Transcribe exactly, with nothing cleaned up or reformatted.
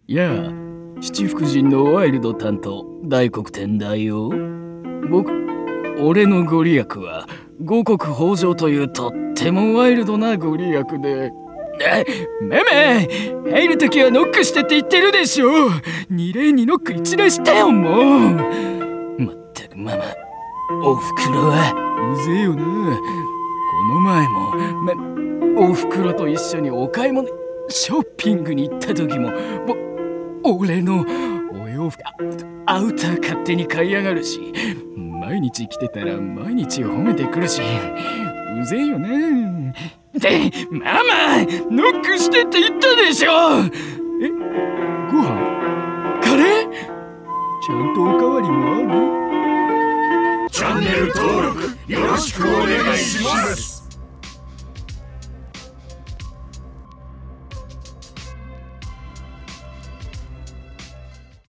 やあ、七福神のワイルド担当大黒天だよ。僕、俺のご利益は五穀豊穣というとってもワイルドなご利益で。え、めめ入るときはノックしてって言ってるでしょ。二礼にノック一礼してよ、もう。まったくママ、おふくろはうぜえよな。この前も、ま、おふくろと一緒にお買い物ショッピングに行った時も、ぼ俺のお洋服アウター勝手に買いやがるし、毎日着てたら毎日褒めてくるし、うぜえよね。で、ママノックしてって言ったでしょ。え、ご飯カレーちゃんとおかわりもある？ チャンネル登録よろしくお願いします。